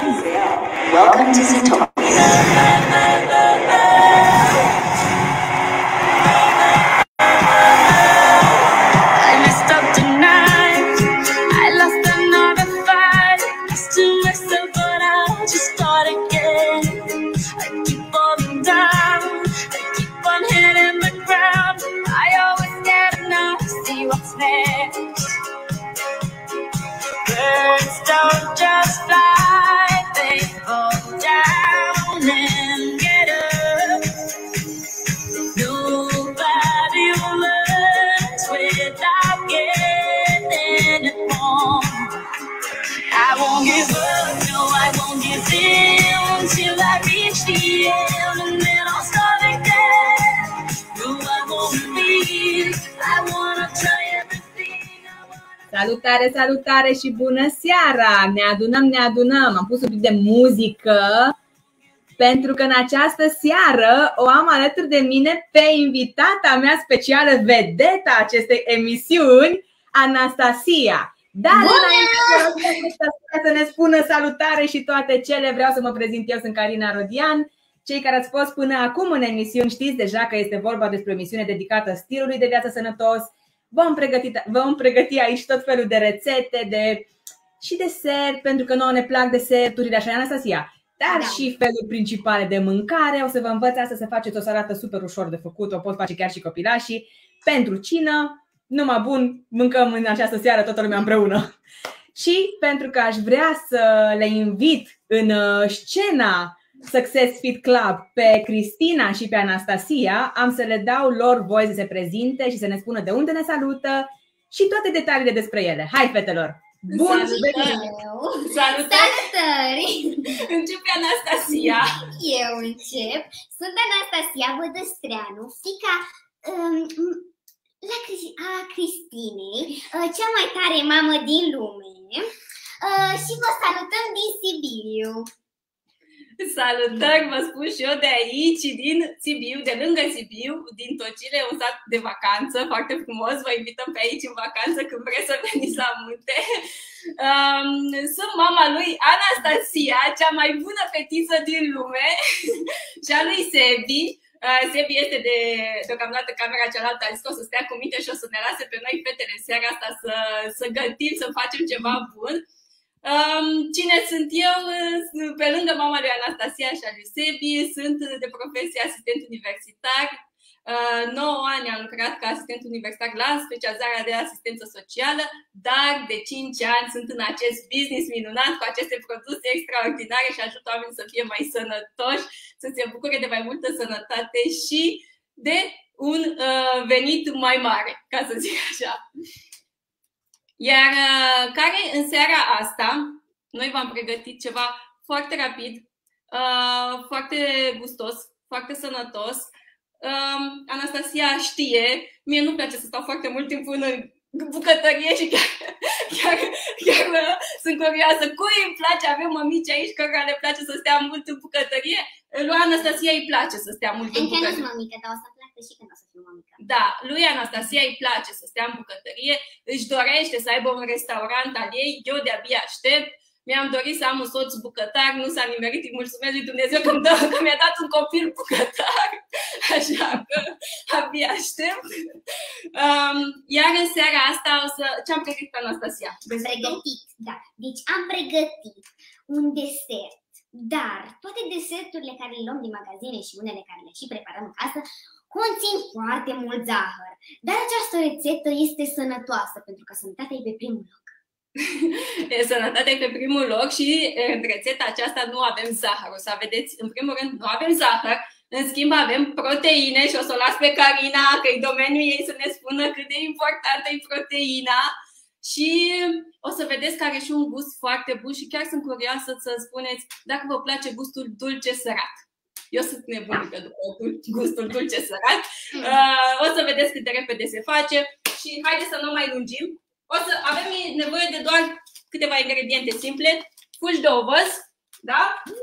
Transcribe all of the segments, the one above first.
Welcome to Satori. Salutare, salutare și bună seara! Ne adunăm! Am pus un pic de muzică pentru că în această seară o am alături de mine pe invitata mea specială, vedeta acestei emisiuni, Anastasia. Dar înainte să ne spună salutare și toate cele, vreau să mă prezint. Eu sunt Carina Rodian. Cei care ați fost până acum în emisiuni știți deja că este vorba despre o emisiune dedicată stilului de viață sănătos. Vom pregăti aici tot felul de rețete și desert, pentru că nouă ne plac deserturile, așa, Anastasia, dar și feluri principale de mâncare. O să vă învăț astăzi să faceți o salată super ușor de făcut, o pot face chiar și copilașii. Pentru cină, numai bun, mâncăm în această seară toată lumea împreună. Și pentru că aș vrea să le invit în scena Success Fit Club pe Cristina și pe Anastasia, am să le dau lor voie să se prezinte și să ne spună de unde ne salută și toate detaliile despre ele. Hai, fetelor! Bun! Salutări! Începe Anastasia. Eu încep. Sunt Anastasia Vadastreanu, fiica a Cristinei, cea mai tare mamă din lume, și vă salutăm din Sibiu. Salutări, vă spun și eu de aici, din Sibiu, de lângă Sibiu, din Tocile, un sat de vacanță, foarte frumos. Vă invităm pe aici în vacanță când vreți să veniți la munte. Sunt mama lui Anastasia, cea mai bună fetiță din lume, și a lui Sebi. Sebi este deocamdată camera cealaltă, a zis că o să stea cu minte și o să ne lase pe noi fetele seara asta să gătim, să facem ceva bun. Cine sunt eu? Pe lângă mama lui Anastasia și a lui Sebi, sunt de profesie asistent universitar. 9 ani am lucrat ca asistent universitar la specializarea de asistență socială, dar de 5 ani sunt în acest business minunat cu aceste produse extraordinare și ajut oamenii să fie mai sănătoși, să se bucure de mai multă sănătate și de un venit mai mare, ca să zic așa. Iar care în seara asta, noi v-am pregătit ceva foarte rapid, foarte gustos, foarte sănătos. Anastasia știe, mie nu-mi place să stau foarte mult timp în bucătărie și chiar sunt curioasă. Cui îi place? Avem mămici aici care le place să stea mult în bucătărie? Lui Anastasia îi place să stea mult în bucătărie. Încă nu sunt mămică, dar o să placă și când o să fiu mămică. Da, lui Anastasia îi place să stea în bucătărie, își dorește să aibă un restaurant al ei, eu de-abia aștept. Mi-am dorit să am un soț bucătar, nu s-a nimerit, îi mulțumesc lui Dumnezeu că mi-a dat un copil bucătar, așa că abia aștept. Iar în seara asta ce-am pregătit, Anastasia? Da. Deci am pregătit un desert, dar toate deserturile care le luăm din magazine și unele care le și preparăm în casă conțin foarte mult zahăr. Dar această rețetă este sănătoasă pentru că sănătatea e pe primul loc. Sănătatea e pe primul loc și în rețeta aceasta nu avem zahăr. O să vedeți, în primul rând, nu avem zahăr, în schimb avem proteine și o să o las pe Carina, că e domeniul ei, să ne spună cât de importantă e proteina. Și o să vedeți că are și un gust foarte bun și chiar sunt curioasă să spuneți dacă vă place gustul dulce sărat. Eu sunt nebunică după gustul dulce sărat. O să vedeți cât de repede se face și haideți să nu mai lungim. O să avem nevoie de doar câteva ingrediente simple. Fulgi de ovăz, da?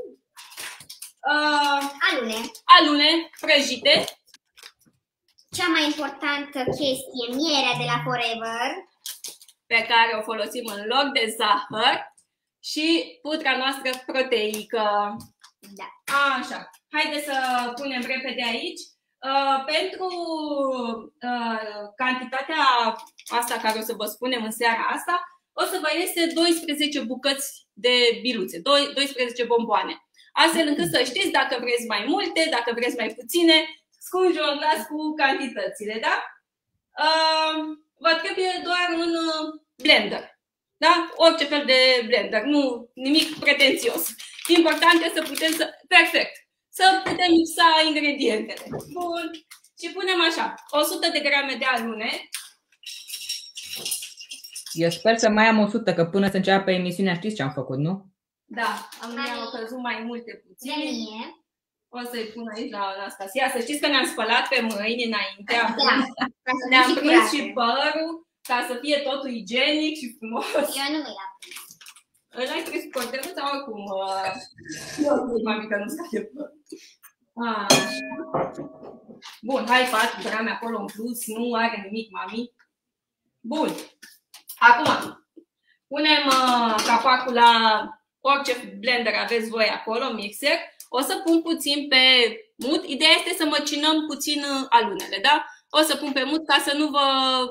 Alune prăjite. Cea mai importantă chestie, mierea de la Forever, pe care o folosim în loc de zahăr. și pudra noastră proteică. Da. Așa, haideți să punem repede aici. Pentru cantitatea asta care o să vă spunem în seara asta, o să vă iese 12 bucăți de biluțe, 12 bomboane. Astfel încât să știți dacă vreți mai multe, dacă vreți mai puține, jonglați cu cantitățile, da? Vă trebuie doar un blender. Da? Orice fel de blender, nu nimic pretențios. Important este să putem perfect, să putem mixa ingredientele. Bun. Și punem așa, 100 de grame de alune. Eu sper să mai am 100, că până să înceapă emisiunea știți ce am făcut, nu? Da, am căzut mai multe puține. O să-i pun aici la Anastasia. Să știți că ne-am spălat pe mâini înainte. Ne-am prins și părul ca să fie totul igienic și frumos. Eu nu mi-l-am prins. Îl ai prins cu cordelul sau oricum? Mami, că nu scade păr. Bun, hai 4 grame acolo în plus. Nu are nimic, mami. Bun. Acum, punem capacul la orice blender aveți voi acolo, mixer. O să pun puțin pe mut. Ideea este să măcinăm puțin alunele, da? O să pun pe mut ca să nu vă...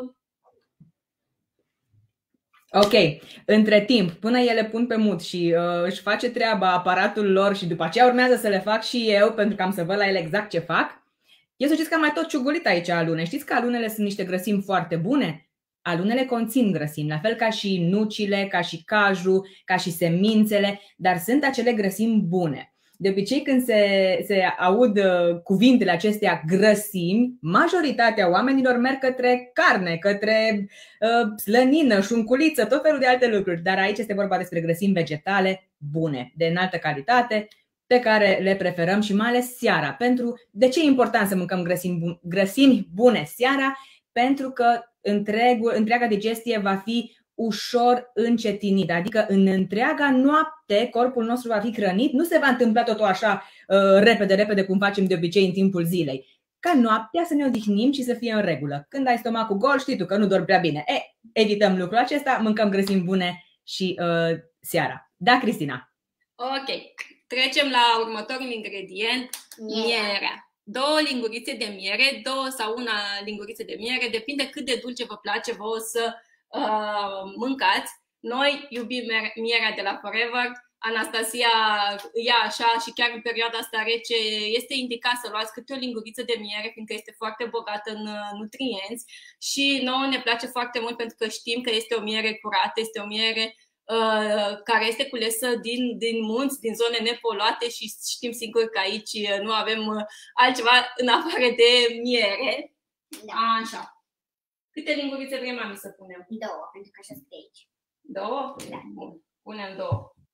Ok. Între timp, până ele pun pe mut și își face treaba aparatul lor și după aceea urmează să le fac și eu, pentru că am să văd la ele exact ce fac, eu să știți că am mai tot ciugulit aici alune. Știți că alunele sunt niște grăsimi foarte bune? Alunele conțin grăsimi, la fel ca și nucile, ca și cajul, ca și semințele, dar sunt acele grăsimi bune. De obicei, când se aud cuvintele acestea grăsimi, majoritatea oamenilor merg către carne, către slănină, șunculiță, tot felul de alte lucruri. Dar aici este vorba despre grăsimi vegetale bune, de înaltă calitate, pe care le preferăm și mai ales seara. De ce e important să mâncăm grăsimi bune seara? Pentru că întreaga digestie va fi ușor încetinită, adică în întreaga noapte corpul nostru va fi hrănit, nu se va întâmpla totul așa repede cum facem de obicei în timpul zilei. Ca noaptea să ne odihnim și să fie în regulă. Când ai stomacul gol, știi tu că nu dormi prea bine. Evităm lucrul acesta, mâncăm grăsimi bune și seara. Da, Cristina? Ok, trecem la următorul ingredient, mierea. 2 lingurițe de miere, 2 sau 1 linguriță de miere, depinde cât de dulce vă place vouă să mâncați. Noi iubim mierea de la Forever. Anastasia ia așa și chiar în perioada asta rece este indicat să luați câte o linguriță de miere, fiindcă este foarte bogată în nutrienți și nouă ne place foarte mult pentru că știm că este o miere curată, este o miere care este culesă din munți, din zone nepoluate și știm sigur că aici nu avem altceva în afară de miere. Da. Așa. Câte lingurițe vrem, mami, să punem? 2, pentru că așa scrie aici. 2? Da. Bun. Punem 2.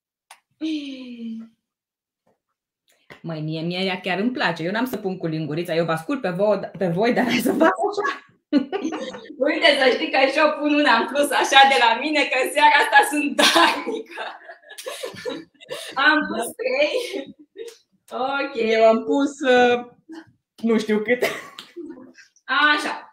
Măi, mie mierea chiar îmi place. Eu n-am să pun cu lingurița, eu vă ascult pe voi, dar hai să fac așa. Uite, să știi că și eu pun una în plus așa de la mine, că în seara asta sunt darnică. Am pus 3. Ok. Eu am pus nu știu câte. Așa.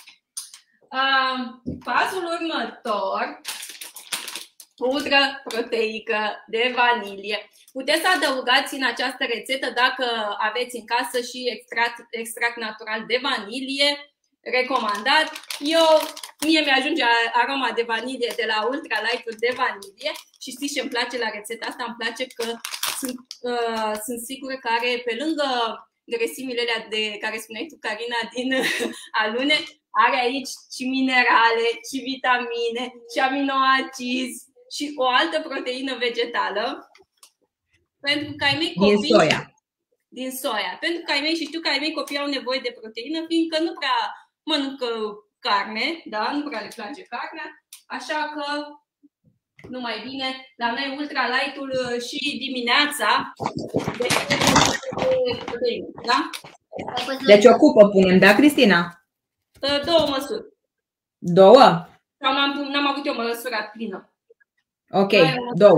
Pasul următor, pudră proteică de vanilie. Puteți să adăugați în această rețetă, dacă aveți în casă, și extract natural de vanilie, recomandat. Mie mi-ajunge aroma de vanilie de la ultralight-ul de vanilie și știți ce îmi place la rețeta asta? Îmi place că sunt sigură că are, pe lângă grăsimile alea de care spuneai tu, Carina, din alune, are aici și minerale, și vitamine, și aminoacizi și o altă proteină vegetală. Pentru că ai mei copii... Din soia. Pentru că ai mei, și știu că ai mei copii au nevoie de proteină, fiindcă nu prea mănâncă carne, da? Nu prea le place carnea, așa că nu mai bine. La noi ultralight-ul și dimineața de proteină, da? Deci o cupă punem, da, Cristina? 2 măsuri. 2? N-am avut eu măsura plină. Ok, 2.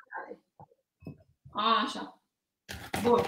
Așa. Bun.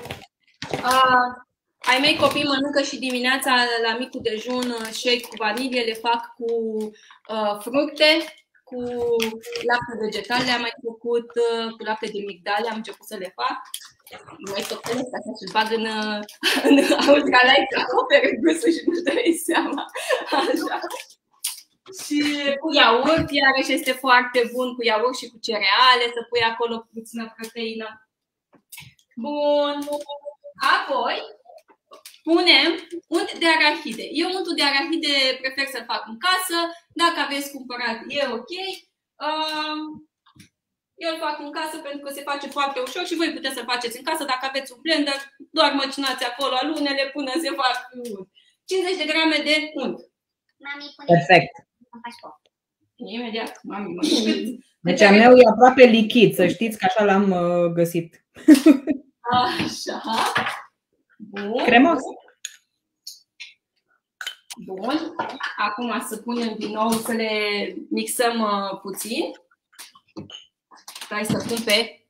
Ai mei copii mănâncă și dimineața la micul dejun shake cu vanilie, le fac cu fructe, cu lapte vegetal le-am mai făcut, cu lapte de migdale am început să le fac. Mai topelesc așa și bag în ultralight, acopere gustul și nu-și dai seama. Așa. Și cu iaurt, iarăși este foarte bun cu iaurt și cu cereale, să pui acolo puțină proteină. Bun. Apoi punem unt de arahide. Eu untul de arahide prefer să-l fac în casă. Dacă aveți cumpărat, e ok. Eu îl fac în casă pentru că se face foarte ușor și voi puteți să faceți în casă. Dacă aveți un blender, doar măcinați acolo alunele până se fac unt. 50 de grame de unt. Perfect. Imediat, mami, deci a meu e aproape lichid, să știți că așa l-am găsit. Așa. Bun. Cremos. Bun. Acum să punem din nou, să le mixăm puțin. Hai să pun pe...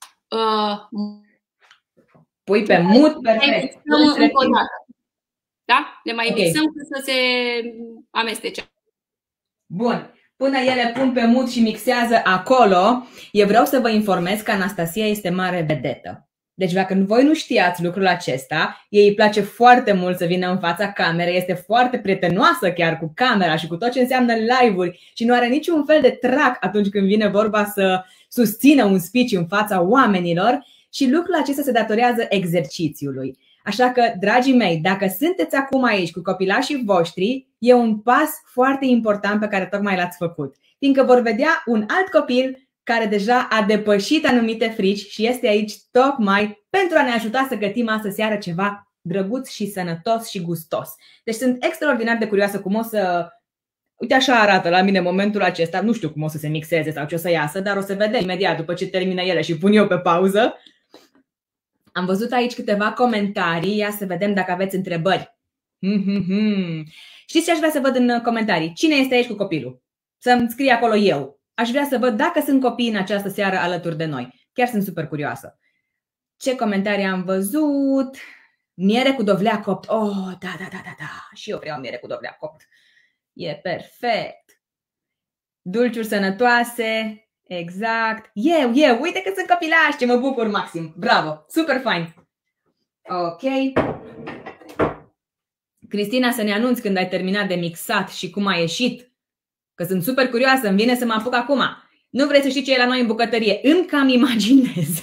Pui pe mut, perfect. Da? Le mai mixăm să se amestece. Bun. Până ele pun pe mut și mixează acolo, eu vreau să vă informez că Anastasia este mare vedetă. Deci dacă voi nu știați lucrul acesta, ei îi place foarte mult să vină în fața camerei, este foarte prietenoasă chiar cu camera și cu tot ce înseamnă live-uri și nu are niciun fel de trac atunci când vine vorba să susțină un speech în fața oamenilor și lucrul acesta se datorează exercițiului. Așa că, dragii mei, dacă sunteți acum aici cu copilașii voștri, e un pas foarte important pe care tocmai l-ați făcut, fiindcă vor vedea un alt copil care deja a depășit anumite frici și este aici tocmai pentru a ne ajuta să gătim astă seară ceva drăguț și sănătos și gustos. Deci sunt extraordinar de curioasă cum o să... Uite așa arată la mine momentul acesta, nu știu cum o să se mixeze sau ce o să iasă, dar o să vedem imediat după ce termină ele și pun eu pe pauză. Am văzut aici câteva comentarii, ia să vedem dacă aveți întrebări. Știți ce aș vrea să văd în comentarii? Cine este aici cu copilul? Să-mi scrie acolo eu. Aș vrea să văd dacă sunt copii în această seară alături de noi. Chiar sunt super curioasă. Ce comentarii am văzut? Miere cu dovlea copt. Oh, da. Și eu vreau miere cu dovlea copt. E perfect. Dulciuri sănătoase. Exact. Eu. Uite că sunt copilași. Ce mă bucur maxim. Bravo. Super fain. Ok. Cristina, să ne anunți când ai terminat de mixat și cum a ieșit. Că sunt super curioasă, îmi vine să mă apuc acum. Nu vrei să știi ce e la noi în bucătărie? Îmi cam imaginez.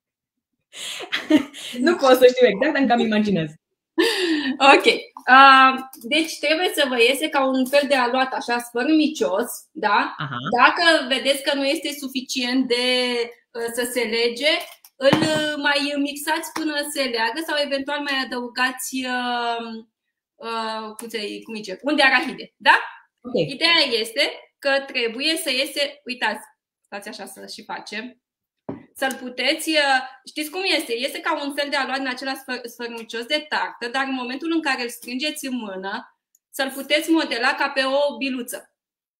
Nu pot să știu exact, dar îmi cam imaginez. Ok. Deci trebuie să vă iese ca un fel de aluat așa sfărmicios, da? Aha. Dacă vedeți că nu este suficient de să se lege, îl mai mixați până se leagă sau eventual mai adăugați unt de arahide, da? Okay. Ideea este că trebuie să iese, uitați, stați așa să și facem, să-l puteți, știți cum este? Este ca un fel de aluat în acela sfărmicios de tartă, dar în momentul în care îl strângeți în mână, să-l puteți modela ca pe o biluță.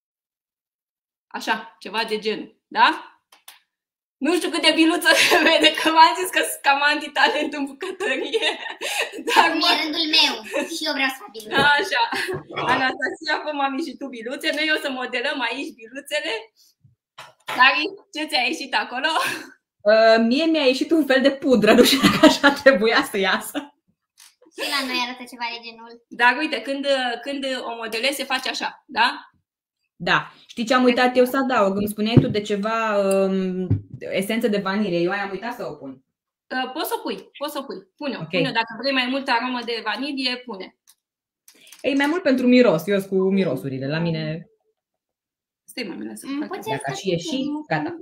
Așa, ceva de genul, da? Nu știu cât de biluță se vede, că v-am zis că sunt cam antitalent în bucătărie. Dar e rândul meu și eu vreau să fac biluțe. Așa. Anastasia, fă mami și tu biluțe. Noi o să modelăm aici biluțele. Dar ce ți-a ieșit acolo? Mie mi-a ieșit un fel de pudră, nu știu dacă așa trebuia să iasă. Și la noi arată ceva de genul. Dar uite, când o modelezi se face așa, da? Da. Știi ce am uitat eu să adaug? Îmi spuneai tu de ceva esență de vanilie. Eu am uitat să o pun. Poți să o pui. Pune-o. Okay. Pune-o. Dacă vrei mai multă aromă de vanilie, pune. E mai mult pentru miros. Eu sunt cu mirosurile. La mine... Stai, mami, să fac. Dacă și ieși, gata.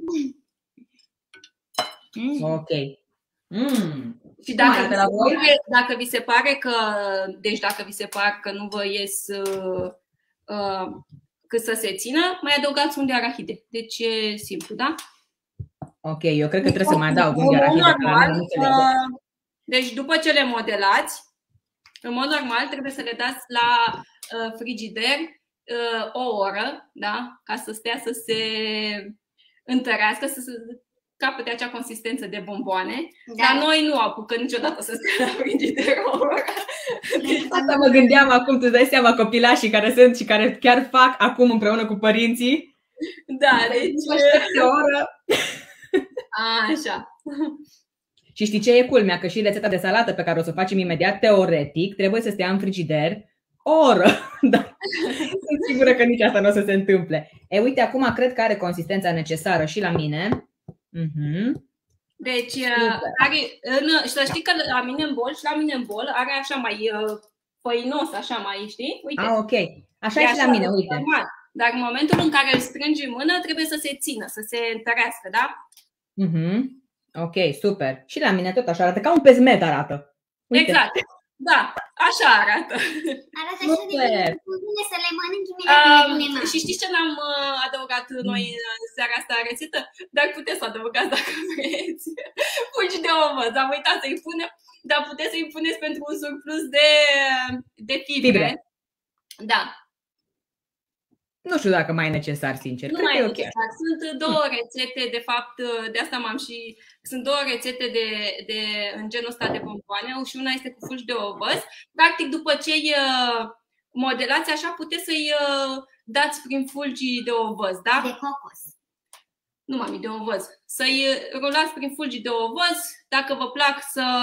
Ok. Și dacă vi se pare că... Deci dacă vi se pare că nu vă ies... cât să se țină, mai adăugați unt de arahide. Deci e simplu, da? Ok, eu cred că trebuie să mai adaug unt de arahide. Deci după ce le modelați, în mod normal trebuie să le dați la frigider o oră, da? Ca să stea să se întărească, să se capete acea consistență de bomboane. Da. Dar noi nu apucăm niciodată să stea la frigider o oră. Asta mă gândeam acum, tu dai seama, copilașii care sunt și care chiar fac acum împreună cu părinții. Da, deci... o oră. Așa. Și știi ce e culmea? Că și rețeta de salată pe care o să o facem imediat, teoretic, trebuie să stea în frigider o oră. Dar sunt sigură că nici asta nu o să se întâmple. Uite, acum cred că are consistența necesară și la mine. Deci, să știi că la mine în bol și la mine în bol are așa mai făinos, așa mai, știi? Uite. Ok. Așa e și la mine, uite. Normal. Dar în momentul în care îl strângi în mână, trebuie să se țină, să se întărească, da? Ok, super. Și la mine tot așa arată, ca un pezmet arată. Uite. Exact. Da, așa arată. Arată așa de bine să le mănânci imediat. Și știți ce n-am adăugat noi în seara asta în rețetă? Dar puteți să adăugați dacă vreți. Fulgi de ovăz, am uitat să-i punem, dar puteți să-i puneți pentru un surplus de fibre. Da. Nu știu dacă mai e necesar, sincer. Nu mai e necesar. Sunt două rețete, de fapt, de asta sunt două rețete de în genul ăsta de bomboane și una este cu fulgi de ovăz. Practic, după ce îi modelați așa, puteți să-i dați prin fulgii de ovăz, da? De cocos. Nu, mami, de ovăz. Să-i rulați prin fulgii de ovăz, dacă vă plac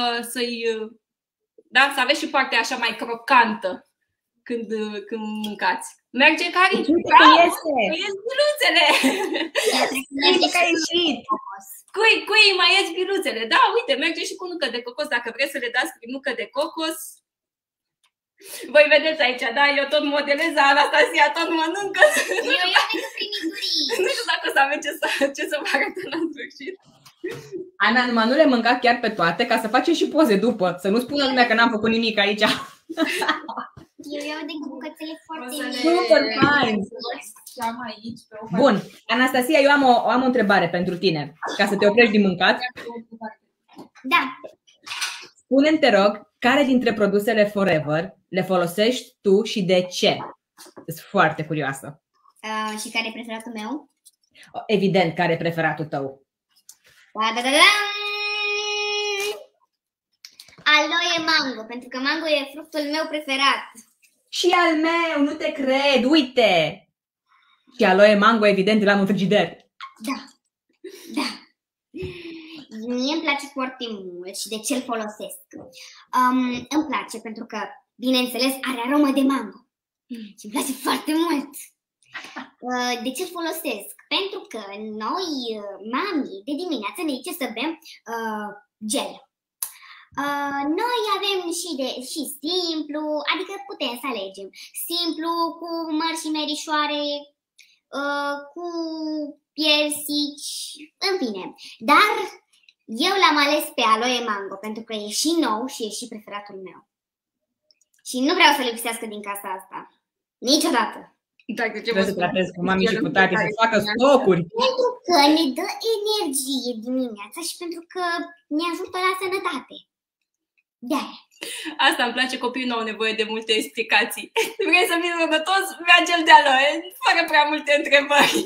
da, să aveți și partea așa mai crocantă când mâncați. Merge, Cari? Ies biluțele! Uite că a ieșit! Cui mai ies biluțele? Da, uite, merge și cu nucă de cocos. Dacă vreți să le dați prin nucă de cocos, voi vedeți aici, da? Eu tot modelez, Anastasia tot mănâncă. Eu iau decât primiturii. Nu știu dacă o să avem ce să vă arătă la sfârșit. Ana, numai nu le mânca chiar pe toate, ca să facem și poze după. Să nu spună lumea că n-am făcut nimic aici. Eu iau de bucățele foarte mici. Super fine! Bun, Anastasia, eu am o întrebare pentru tine, ca să te oprești din mâncat. Da. Spune-mi, te rog, care dintre produsele Forever le folosești tu și de ce? Sunt foarte curioasă. Și care e preferatul meu? Evident, care e preferatul tău. Aloe mango, pentru că mango e fructul meu preferat. Și al meu, nu te cred, uite! Și aloe mango, evident, l-am în frigider. Da, da. Mie îmi place foarte mult și de ce îl folosesc? Îmi place pentru că, bineînțeles, are aromă de mango. Și îmi place foarte mult. De ce îl folosesc? Pentru că noi, mami, de dimineață ne zice să bem gel. Noi avem și simplu, adică putem să alegem simplu, cu mări și merișoare, cu piersici, în fine. Dar eu l-am ales pe aloe mango pentru că e și nou și e și preferatul meu. Și nu vreau să lipsească din casa asta. Niciodată. Trebuie să tratez cu mami și cu tati să facă stocuri. Pentru că ne dă energie dimineața și pentru că ne ajută la sănătate. Da. Asta îmi place, copiii nu au nevoie de multe explicații. Vrei să fii sănătos? Bea gel de aloe, fără prea multe întrebări.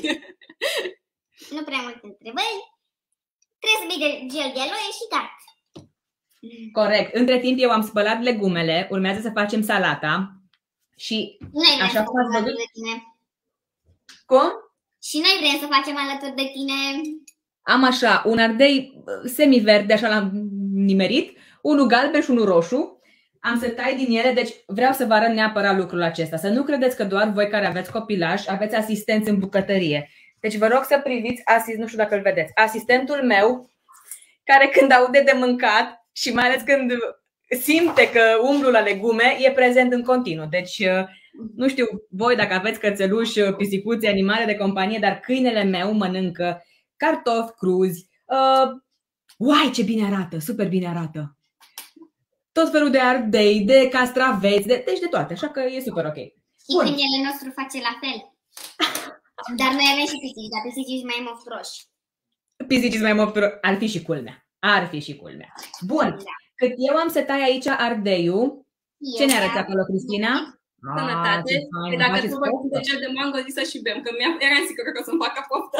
Nu prea multe întrebări. Trebuie să bei gel de aloe și gata. Corect. Între timp eu am spălat legumele, urmează să facem salata. Și noi vrem așa să facem alături de tine. Cum? Și noi vrem să facem alături de tine. Am așa, un ardei semiverde, așa l-am nimerit, unul galben și unul roșu. Am să tai din ele, deci vreau să vă arăt neapărat lucrul acesta. Să nu credeți că doar voi care aveți copilaj aveți asistenți în bucătărie. Deci vă rog să priviți, nu știu dacă îl vedeți, asistentul meu, care când aude de mâncat și mai ales când simte că umblu la legume, e prezent în continuu. Deci, nu știu voi dacă aveți cățeluși, pisicuți, animale de companie, dar câinele meu mănâncă cartofi cruzi. Uai, ce bine arată, super bine arată. Tot felul de ardei, de castraveți, deci de toate, așa că e super ok. Și câinele nostru face la fel. Dar noi avem și pisici, dar pisicii sunt mai moftroși. Pisicii sunt mai moftroși, ar fi și culmea. Ar fi și culmea. Bun. Da. Cât eu am să tai aici ardeiul, ce ne arăți acolo, Cristina? Sănătate. Dacă tu vorbi de gel de mango, zi să și bem, că eram sigură că o să-mi facă poftă.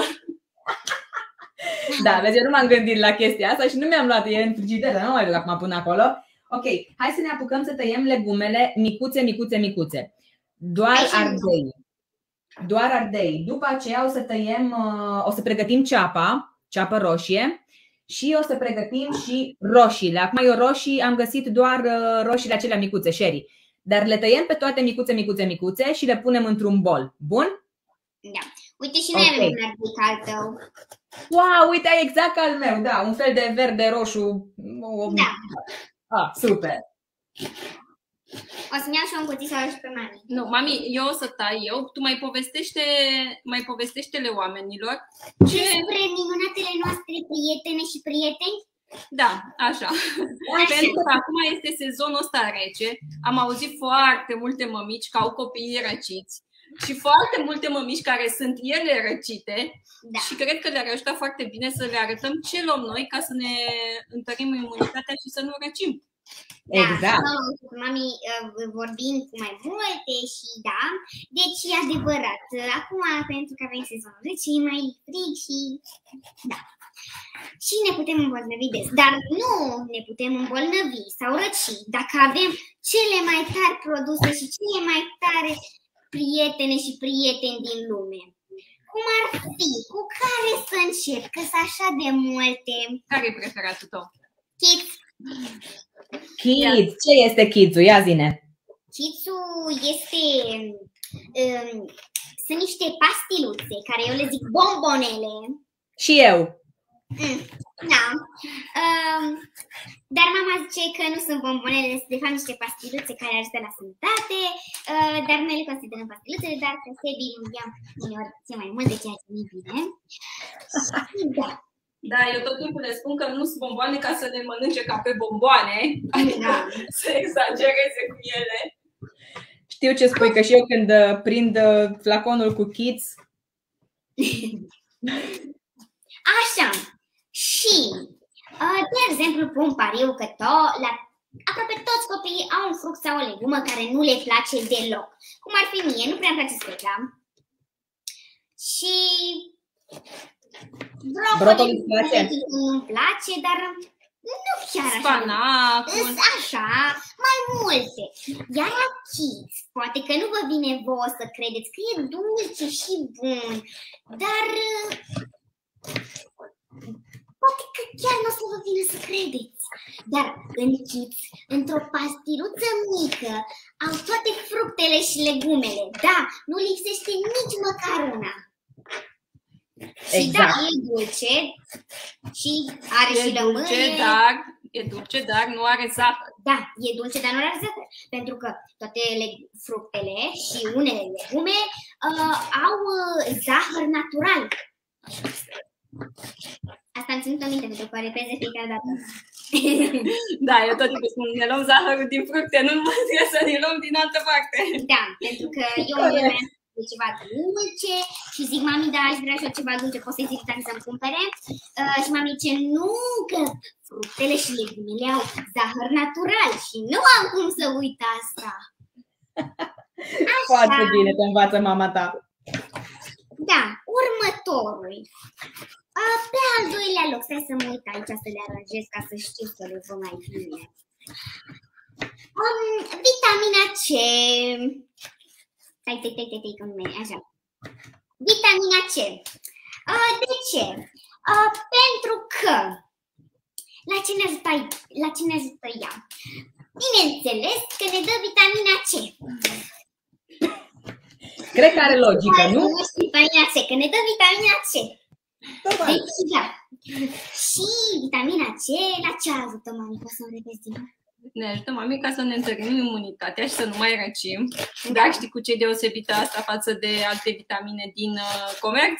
Da, vezi, eu nu m-am gândit la chestia asta și nu mi-am luat, e în frigider, nu mai duc acum până acolo. Ok, hai să ne apucăm să tăiem legumele micuțe, micuțe, micuțe. Doar ardei. Doar ardei. După aceea o să tăiem, o să pregătim ceapă roșie și o să pregătim și roșiile. Acum eu roșii am găsit doar roșiile acelea micuțe, sherry. Dar le tăiem pe toate micuțe și le punem într-un bol. Bun? Da. Uite și noi avem un ardei ca al tău. Wow, uite, exact ca al meu, da, un fel de verde-roșu. Da. Super. O să-mi iau și un cuțit să arăt pe mami. Nu, mami, eu o să tai eu. Tu mai povestește-le oamenilor. Despre minunatele noastre prietene și prieteni? Da, așa. Pentru că acum este sezonul ăsta rece. Am auzit foarte multe mămici că au copiii răciți și foarte multe mămici care sunt ele răcite. Da. Și cred că le-ar ajuta foarte bine să le arătăm ce luăm noi ca să ne întărim imunitatea și să nu răcim. Exact. Da, mami vorbind cu mai multe și da, deci e adevărat. Acum, pentru că avem sezonul rece, e mai frig și da. Și ne putem îmbolnăvi des, dar nu ne putem îmbolnăvi sau răci dacă avem cele mai tari produse și cele mai tare prietene și prieteni din lume. Cum ar fi? Cu care să încep? Că sunt așa de multe. Care e preferatul tău? Kids. Kids. Ce este Kids-ul? Ia zine. Kids-ul este... sunt niște pastiluțe, care eu le zic bombonele. Și eu. Da. Dar mama zice că nu sunt bombonele, sunt de fapt niște pastiluțe care ajută la sănătate, dar noi le considerăm pastiluțe, dar că Sebi îmi ia uneori mai mult de ceea ce nu-i bine. Da. Da, eu tot timpul le spun că nu sunt bomboane ca să le mănânce ca pe bomboane, adică să exagereze cu ele. Știu ce spui, că și eu când prind flaconul cu Kids. Așa. Și, de exemplu, pun pariu că aproape toți copiii au un fruct sau o legumă care nu le place deloc. Cum ar fi mie, nu prea îmi place speca. Și brocoli nu-mi place, dar nu chiar așa. Spanacul. Așa, mai multe. Iar la Kids, poate că nu vă vine vouă să credeți că e dulce și bun, dar poate că chiar nu o să vă vină să credeți. Dar în Kids, într-o pastiluță mică, au toate fructele și legumele. Da, nu lipsește nici măcar una. Și exact. Da, e dulce și are și lămâie. E dulce, dar nu are zahăr. Da, e dulce, dar nu are zahăr. Pentru că toate fructele și unele legume au zahăr natural. Asta am ținut aminte, pentru că repeze fiecare dată. Da, eu tot timpul spun, ne luăm zahărul din fructe, nu trebuie să ne luăm din altă parte. Da, pentru că eu de ceva dulce și zic, mami, da, aș vrea și eu ceva dulce, poți să-i zic dacă să-mi cumpere? Și mami zice, nu, că fructele și legumele au zahăr natural și nu am cum să uit asta. Așa. Foarte bine te învață mama ta. Da, următorul. Pe al doilea loc, stai să mă uit aici să le aranjez ca să știu să le văd mai bine. Vitamina C. Stai, că nu merge, așa. Vitamina C. De ce? Pentru că la ce ne ajută ea? Bineînțeles că ne dă vitamina C. Cred că are logică, nu? Vitamina C, că ne dă vitamina C. Deci, da. Și vitamina C, la ce ajută, mami? Poți să-mi repezi din nou? Ne ajută, mami, ca să ne întărim imunitatea și să nu mai răcim. Dar știi cu ce deosebită asta față de alte vitamine din comerț?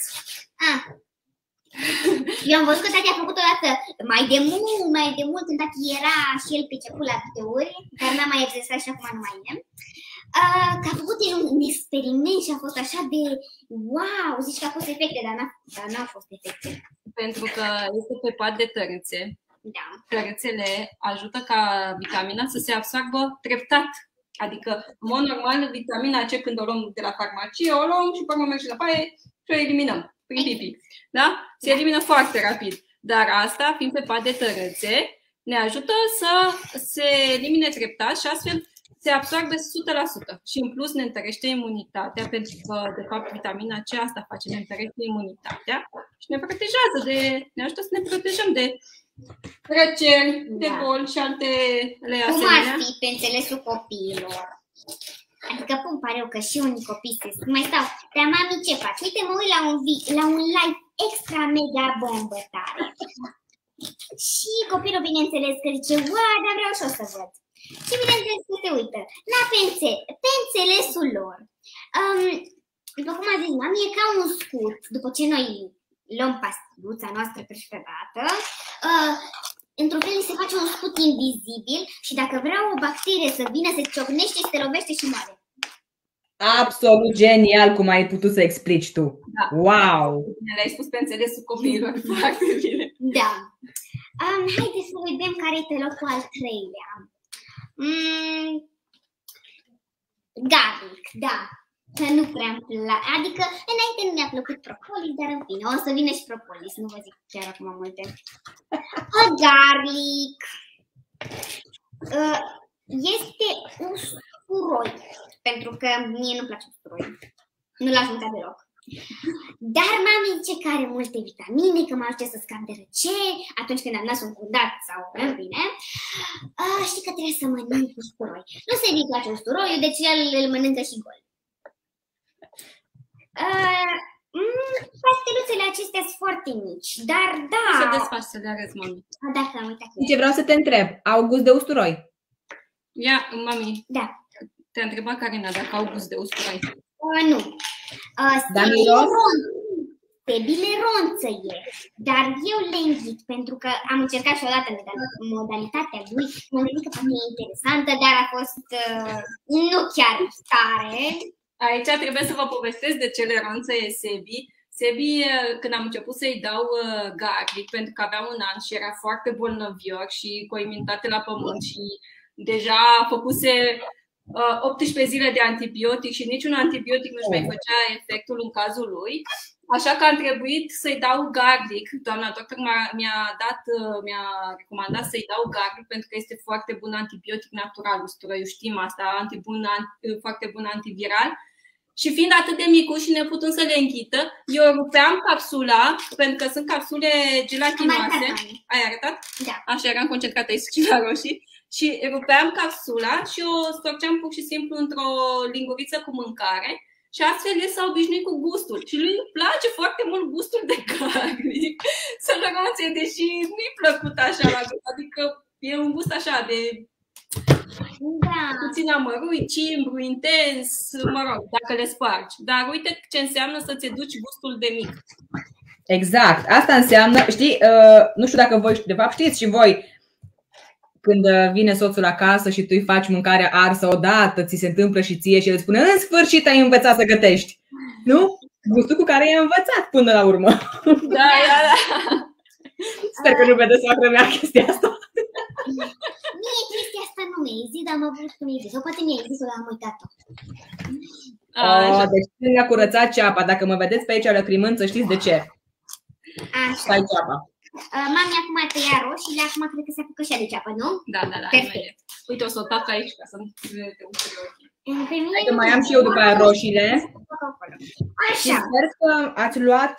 Eu am văzut că tati a făcut o dată, mai de mult, când tati era și el pe cepul la câte ori, dar n-am mai exersat și acum nu mai e. Că a făcut el un experiment și a fost așa de wow, zici că a fost efecte, dar n-au fost efecte. Pentru că este pe pat de tărâțe. Da. Tărâțele ajută ca vitamina să se absorbă treptat. Adică, în mod normal, vitamina C, când o luăm de la farmacie, o luăm și pe urmă mergem la baie și o eliminăm prin pipi. Da? Se elimină foarte rapid. Dar asta, fiind pe pat de tărâțe, ne ajută să se elimine treptat și astfel se absorbe 100% și în plus ne întărește imunitatea, pentru că, de fapt, vitamina C asta face, ne întărește imunitatea și ne protejează ne ajută să ne protejăm de răceli, de boli și altele asemenea. Cum ar fi pe înțelesul copiilor? Adică îmi pare eu că și unii copii se mai stau, dar mami ce faci? Uite, mă uit la un live extra mega bombă tare. Și copilul, bineînțeles, că zice, uau, dar vreau și o să văd. Și bineînțeles că se uită pe înțelesul lor. După cum a zis mami, e ca un scut. După ce noi luăm pastiluța noastră preferată, într-un fel se face un scut invizibil și dacă vrea o bacterie să vină, se ciocnește și te lovește și moare. Absolut genial cum ai putut să explici tu. Da. Wow! Le-ai spus pe înțelesul copiilor foarte bine. Da. Haideți să vedem care e pe locul al treilea. Garlic, da. Că nu prea-mi place. Adică, înainte nu mi-a plăcut propolis, dar în fine, o să vină și propolis. Nu vă zic chiar acum multe. Garlic este usturoi. Pentru că mie nu-mi place usturoi. Nu l-aș mânca deloc. Dar mami zice că are multe vitamine, că mă ajută să scap de răceli atunci când am nasul înfundat sau în bine. Știi că trebuie să mănânc usturoi. Nu se îi place usturoiul, deci el îl mănâncă și gol. Pasteluțele acestea sunt foarte mici, dar da. Să desfaci să le arăți, mami. Da, că am uitat. Ce vreau să te întreb, au gust de usturoi? Ia, mami. Da. Te-a întrebat Carina dacă au gust de usturoi. Nu. Dar miros? Bine ronță e, dar eu le invit pentru că am încercat și odată modalitatea lui, m-am gândit că poate e interesantă, dar a fost nu chiar tare. Aici trebuie să vă povestesc de cele ronțe Sebi. Sebi, când am început să-i dau garlic, pentru că aveam un an și era foarte bolnăvior și cu o imunitate la pământ și deja făcuse 18 zile de antibiotic și niciun antibiotic nu-și mai făcea efectul în cazul lui. Așa că am trebuit să-i dau garlic. Doamna doctor mi-a recomandat să-i dau garlic pentru că este foarte bun antibiotic natural. Usturoiul, știm asta, foarte bun antiviral. Și fiind atât de micuși și neputând să le înghită, eu rupeam capsula, pentru că sunt capsule gelatinoase. Ai arătat? Da. Așa, eram concentrată aici și la roșii. Și rupeam capsula și o storceam pur și simplu într-o linguriță cu mâncare. Și astfel el s-a obișnuit cu gustul. Și lui îi place foarte mult gustul de garlic. Să lăronțe, deși nu-i plăcut așa la gust. Adică e un gust așa de puțin amărui, cimbru, intens, mă rog, dacă le spargi. Dar uite ce înseamnă să-ți educi gustul de mic. Exact. Asta înseamnă, știi, nu știu dacă voi, de fapt știți și voi, când vine soțul acasă și tu îi faci mâncarea arsă odată, ți se întâmplă și ție și el spune, în sfârșit ai învățat să gătești. Nu? Gustul cu care ai învățat până la urmă. Da. Sper că nu vede soacră mea chestia asta. Mie chestia asta nu mi-ai zis, dar mă bucur că mi-ai zis. Sau poate mi-ai zis-o, dar am uitat-o. Deci când a curățat ceapa. Dacă mă vedeți pe aici lăcrimând, să știți de ce. Așa. Stai ceapa. Mami acum a tăiat roșiile, acum cred că se apucă și de ceapă, nu? Da. Perfect. Uite, o să o tac aici ca să nu te umpli ochii. Adică mai am și eu după aia roșiile. Și Așa. sper că ați luat,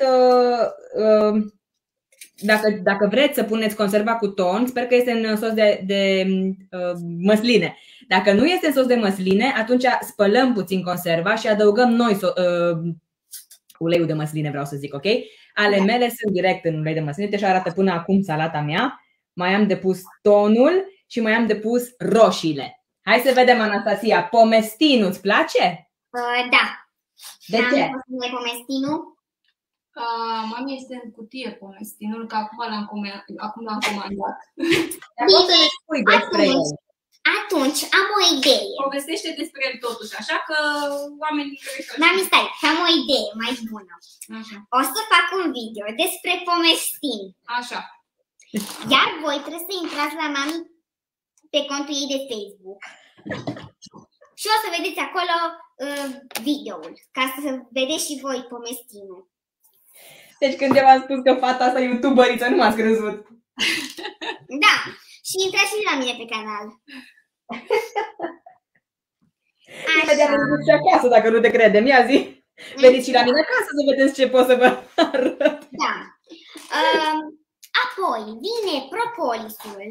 dacă vreți să puneți conserva cu ton, sper că este în sos de măsline. Dacă nu este în sos de măsline, atunci spălăm puțin conserva și adăugăm noi uleiul de măsline, vreau să zic, ok? Ale mele sunt direct în ulei de măsline, deci arată până acum salata mea. Mai am depus tonul și mai am depus roșiile. Hai să vedem, Anastasia, pomestinul îți place? Da. De ce? Pomestinul? Mami, este în cutie pomestinul, că acum l-am comandat. Dar poți să le spui despre el. Atunci, am o idee. Povestește despre el totuși, așa că oamenii cred că... Mami, stai, am o idee mai bună. Așa. O să fac un video despre pomestin. Așa. Iar voi trebuie să intrați la mami pe contul ei de Facebook. Și o să vedeți acolo videoul, ca să vedeți și voi pomestinul. Deci când eu v-am spus că fata asta e youtuberiță, nu m-ați crezut. Da, și intrați și la mine pe canal. Imediat ne duci acasă, dacă nu te credem. Ia zi. Veniți și la mine acasă să vedeți ce pot să vă arăt. Da. Apoi vine propolisul.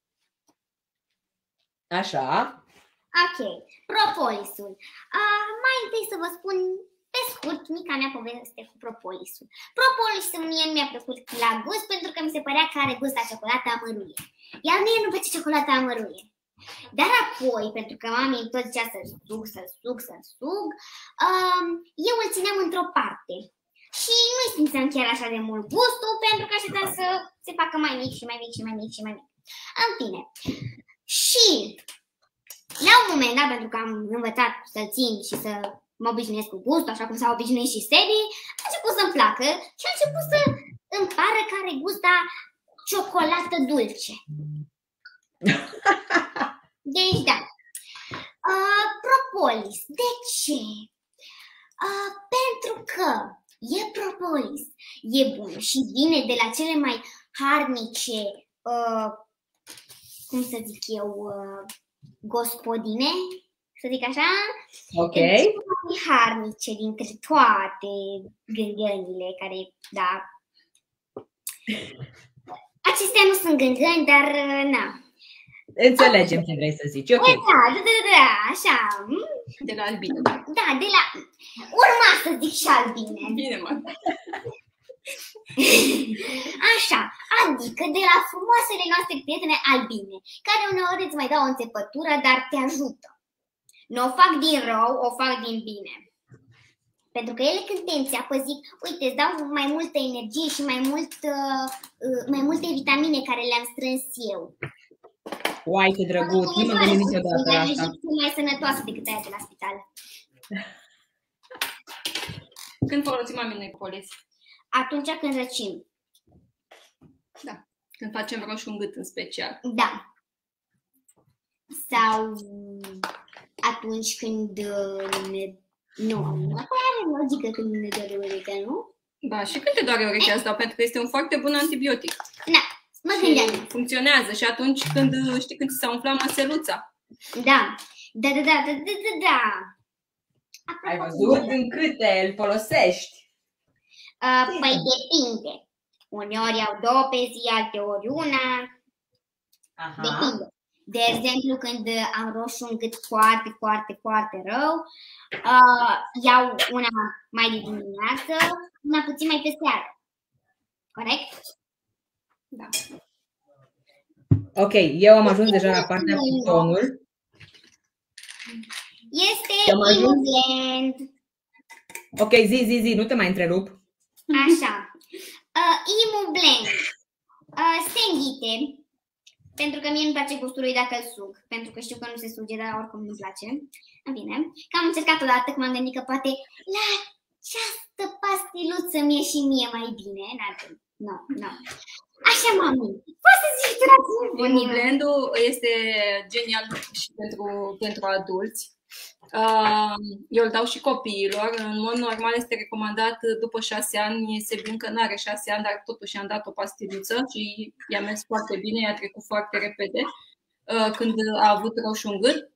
Așa. Ok, propolisul. Mai întâi să vă spun pe scurt mica mea poveste cu propolisul. Propolisul mie mi-a plăcut la gust pentru că mi se părea că are gust la ciocolată amăruie. Iar mie nu place ciocolată amăruie. Dar apoi, pentru că mami tot zicea să sug, eu îl țineam într-o parte. Și nu-i simțeam chiar așa de mult gustul pentru că așteptam să se facă mai mic și mai mic și mai mic și mai mic. În fine. Și la un moment dat, pentru că am învățat să țin și să mă obișnuiesc cu gustul, așa cum s-a obișnuit și Sebi, a început să-mi placă și a început să îmi pară că are gust la ciocolată dulce. Deci da. Propolis. De ce? Pentru că e propolis, e bun și vine de la cele mai harnice, cum să zic eu, gospodine, să zic așa, Ok. cele mai harnice dintre toate gângănile care, da, acestea nu sunt gângăni, dar na. Înțelegem ce vrei să zici, ok. Da, așa. De la albine. Da, de la... Urma să zic și albine. Bine, mă. Așa, adică de la frumoasele noastre prietene albine, care uneori îți mai dau o înțepătură, dar te ajută. Nu o fac din rău, o fac din bine. Pentru că ele când te înțeapă zic, uite, îți dau mai multă energie și mai multe vitamine care le-am strâns eu. Uai, ce drăguț, nu m-am gândit niciodată la asta. E mai sănătoasă decât aia de la spital. Când folosim aminopolis? Atunci când răcim. Da. Când facem roșu în gât în special. Da. Sau atunci când nu. Are logică când ne doare urechea, nu? Da, și când te doare urechea asta, pentru că este un foarte bun antibiotic. Da, mă gândeam. Funcționează și atunci când, știi, când ți s-a umflat măseluța. Da. Da. Ai văzut în câte îl folosești? Păi depinde. Uneori iau 2 pe zi, alteori una. Aha. Depinde. De exemplu, când am roșu în gât foarte rău, iau una mai de dimineață, una puțin mai pe seară. Corect? Da. Ok, eu am ajuns deja la partea cu tonul. Este imublend. Ok, zi, nu te mai întrerup. Așa. Imublend. Se înghite. Pentru că mie nu-mi place gustul lui dacă îl sug. Pentru că știu că nu se suge, dar oricum nu-mi place. În fine. Că am încercat odată că m-am gândit că poate la această pastiluță mi-e și mie mai bine. Nu. Așa, mami. Poți să zici Imublendul este genial și pentru adulți. Eu îl dau și copiilor. În mod normal este recomandat după 6 ani. Sebi încă nu are 6 ani, dar totuși i-am dat o pastiluță și i-a mers foarte bine, i-a trecut foarte repede când a avut roșu în gât.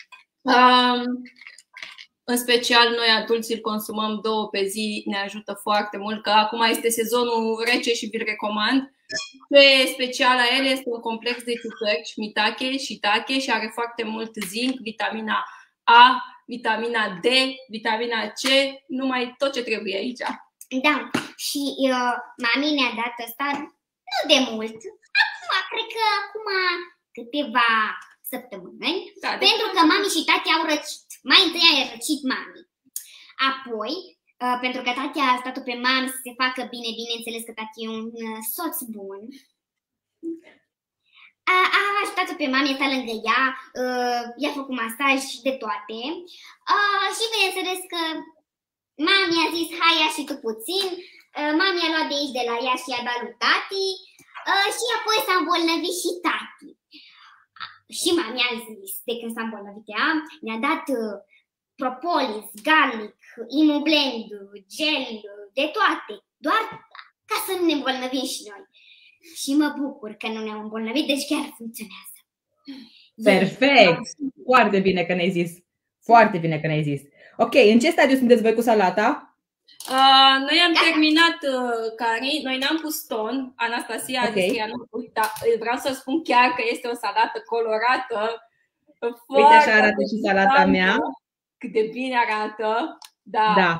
În special noi adulții îl consumăm 2 pe zi, ne ajută foarte mult, că acum este sezonul rece și vi-l recomand. Ce special la el este un complex de ciuperci, mitake, shiitake și are foarte mult zinc, vitamina A, vitamina D, vitamina C, numai tot ce trebuie aici. Da, și mami ne-a dat asta nu de mult. Cred că acum câteva săptămâni, Da, pentru că mami și tati au răcit. Mai întâi a răcit mami. Apoi, pentru că tati a ajutat-o pe mami să se facă bine, bineînțeles că tati e un soț bun. A ajutat-o pe mami, sta lângă ea, i-a făcut masaj și de toate. Și bineînțeles că mami a zis, hai ia și tu puțin. Mami a luat de aici de la ea și i-a dat lui tati. Și apoi s-a îmbolnăvit și tati. Și mami a zis, de când s-a îmbolnăvit ea, ne-a dat propolis, garlic, imublend, gel, de toate. Doar ca să nu ne îmbolnăvim și noi. Și mă bucur că nu ne-am îmbolnăvit, deci chiar funcționează. Perfect! Foarte bine că ne-ai zis. Foarte bine că ne-ai zis. Ok, în ce stadiu sunteți voi cu salata? Noi am terminat, Cari, noi n-am pus ton. Anastasia a zis că ea nu, dar vreau să spun chiar că este o salată colorată. Uite, așa arată și salata mea. Cât de bine arată. Da.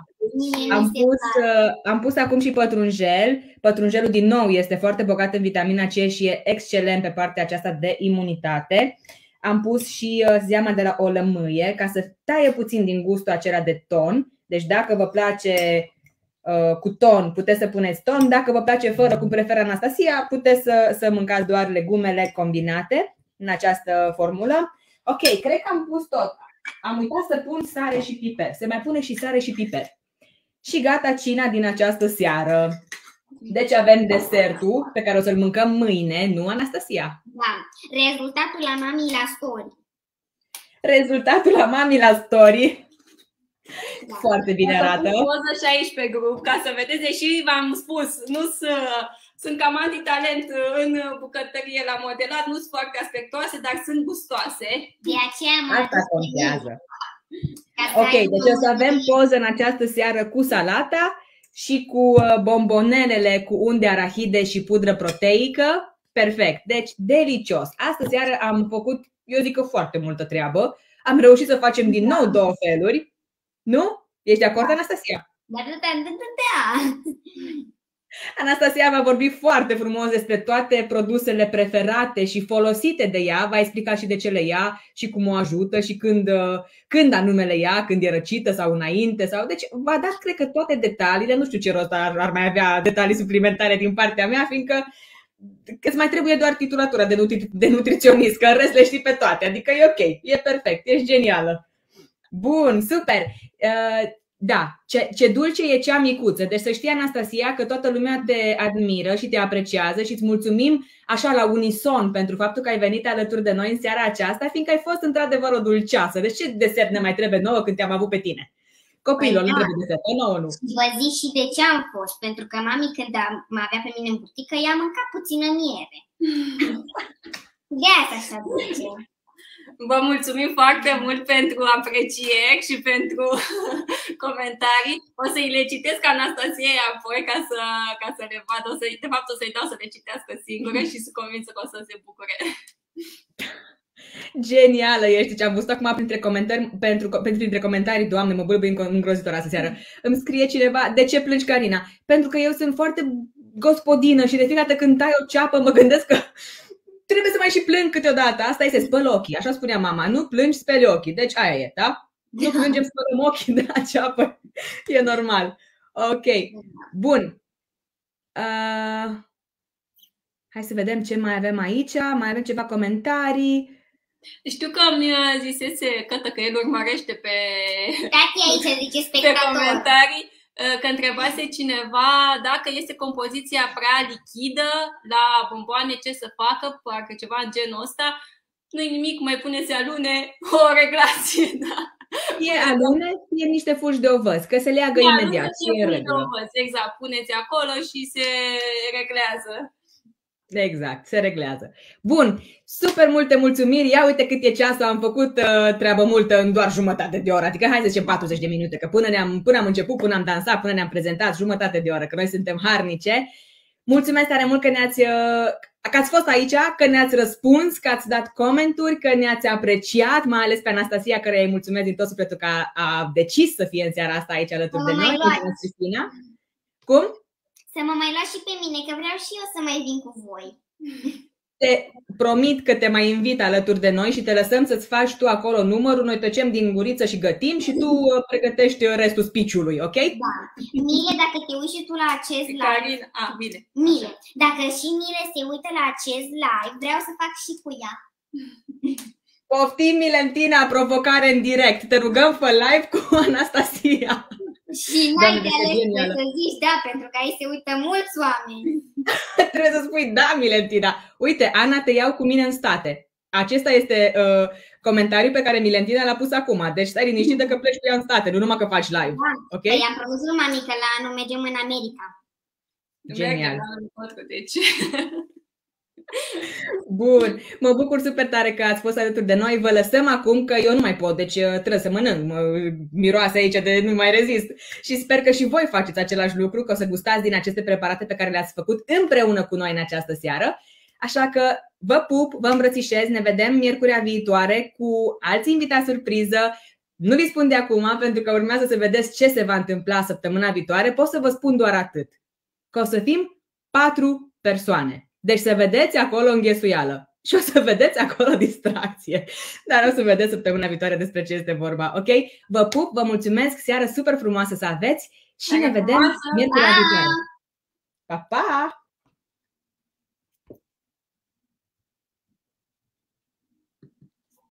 Am pus acum și pătrunjel. Pătrunjelul din nou este foarte bogat în vitamina C și e excelent pe partea aceasta de imunitate. Am pus și zeama de la o lămâie ca să taie puțin din gustul acela de ton. Deci dacă vă place cu ton, puteți să puneți ton. Dacă vă place fără, cum preferă Anastasia, puteți să mâncați doar legumele combinate în această formulă. Ok, cred că am pus tot. Am uitat să pun sare și piper. Se mai pune și sare și piper. Și gata cina din această seară. Deci avem desertul pe care o să-l mâncăm mâine, nu, Anastasia? Da. Rezultatul la mami la story. Rezultatul la mami la story. Da. Foarte bine arată. O să pun poză și aici pe grup ca să vedeți. Și v-am spus, nu sunt cam antitalent în bucătărie la modelat, nu sunt foarte aspectoase, dar sunt gustoase. De aceea asta contează. Ok, deci o să avem poză în această seară cu salata și cu bombonelele cu unde arahide și pudră proteică. Perfect, deci delicios. Astă seară am făcut, eu zic că foarte multă treabă. Am reușit să facem din nou două feluri. Nu? Ești de acord, Anastasia? Da. Anastasia va vorbi foarte frumos despre toate produsele preferate și folosite de ea. Va explica și de ce le ia și cum o ajută și când anume le ia, când e răcită sau înainte. Deci va da, cred că, toate detaliile. Nu știu ce rost ar mai avea detalii suplimentare din partea mea, fiindcă îți mai trebuie doar titulatura de nutriționist, că în rest le știi pe toate. Adică e ok, e perfect, ești genială. Bun, super! Da, ce dulce e cea micuță. Deci să știi, Anastasia, că toată lumea te admiră și te apreciază și îți mulțumim așa la unison pentru faptul că ai venit alături de noi în seara aceasta, fiindcă ai fost într-adevăr o dulceasă. Deci ce desert ne mai trebuie nouă când te-am avut pe tine? Copilul, nu trebuie desert, nouă nu. Vă zic și de ce am fost. Pentru că mami, când mă avea pe mine în burtică, ea mânca puțină miere. De asta așa dulce. Vă mulțumim foarte mult pentru aprecieri și pentru comentarii. O să-i le citesc Anastasiei apoi ca să le vadă. De fapt o să-i dau să le citească singură și sunt convinsă că o să se bucure. Genială ești, deci am văzut acum printre comentarii, Doamne, mă bâlbâi îngrozitor astă seară. Îmi scrie cineva, de ce plângi, Carina? Pentru că eu sunt foarte gospodină și de fiecare dată când tai o ceapă mă gândesc că trebuie să mai și plâng câteodată. Asta este, spăl ochii, așa spunea mama. Nu plângi, speli ochii. Deci aia e, da? Nu plângem, spălăm ochii de la ceapă. E normal. Ok. Bun. Hai să vedem ce mai avem aici. Mai avem ceva comentarii. Știu că mi zisese Cătă că el urmărește pe aici, zice spectator. Pe comentarii. Că întrebase cineva dacă este compoziția prea lichidă la bomboane, ce să facă, parcă ceva în genul ăsta. Nu-i nimic, mai puneți alune, o reglație, da. E alune, e niște fulgi de ovăz, că se leagă imediat. Exact, puneți acolo și se reglează. Exact, se reglează. Bun, super multe mulțumiri. Ia uite cât e ceasul, am făcut treabă multă în doar jumătate de oră. Adică hai să zicem 40 de minute, că până am început, până am dansat, până ne-am prezentat, jumătate de oră, că noi suntem harnice. Mulțumesc tare mult că ați fost aici, că ne-ați răspuns, că ați dat comentarii, că ne-ați apreciat, mai ales pe Anastasia, care îi mulțumesc din tot sufletul că a decis să fie în seara asta aici alături de noi. Mulțumesc, Cristina. Cum? Să mă mai luați și pe mine, că vreau și eu să mai vin cu voi. Te promit că te mai invit alături de noi și te lăsăm să-ți faci tu acolo numărul. Noi tăcem din guriță și gătim și tu pregătești restul speech-ului, ok? Da. Mile, dacă te uiți și tu la acest live... Mile. Dacă și Mile se uită la acest live, vreau să fac și cu ea. Poftim, Milentina, provocare în direct. Te rugăm, fă live cu Anastasia. Și n-ai de ales să zici da, pentru că aici se uită mulți oameni. Trebuie să spui da, Milentina. Uite, Ana, te iau cu mine în state. Acesta este comentariul pe care Milentina l-a pus acum. Deci stai liniștită că pleci cu ea în state, nu numai că faci live. Da. Okay? Păi am promis lui mami că la anul mergem în America. Genial. Deci... Bun, mă bucur super tare că ați fost alături de noi. Vă lăsăm acum că eu nu mai pot, deci trebuie să mănânc, miroase aici de nu mai rezist. Și sper că și voi faceți același lucru, că o să gustați din aceste preparate pe care le-ați făcut împreună cu noi în această seară. Așa că vă pup, vă îmbrățișez, ne vedem miercurea viitoare cu alți invitați surpriză. Nu vi spun de acum, pentru că urmează să vedeți ce se va întâmpla săptămâna viitoare. Pot să vă spun doar atât, că o să fim 4 persoane. Deci să vedeți acolo înghesuială și o să vedeți acolo distracție. Dar o să vedeți săptămâna viitoare despre ce este vorba, ok? Vă pup, vă mulțumesc, seară super frumoasă să aveți și ne vedem miercurea viitoare. Pa, pa!